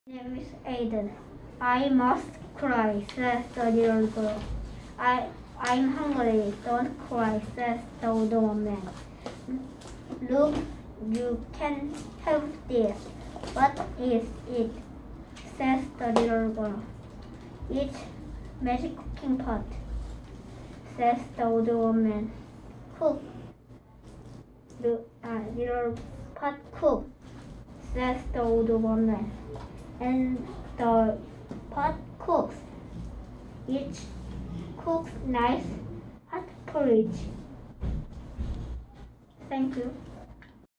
My name is Aiden. I must cry, says the little girl. I'm hungry. Don't cry, says the old woman. Look, you can have this. What is it? Says the little girl. It's magic cooking pot, says the old woman. Cook. Little pot cook, says the old woman. And the pot cooks. It cooks nice hot porridge. Thank you.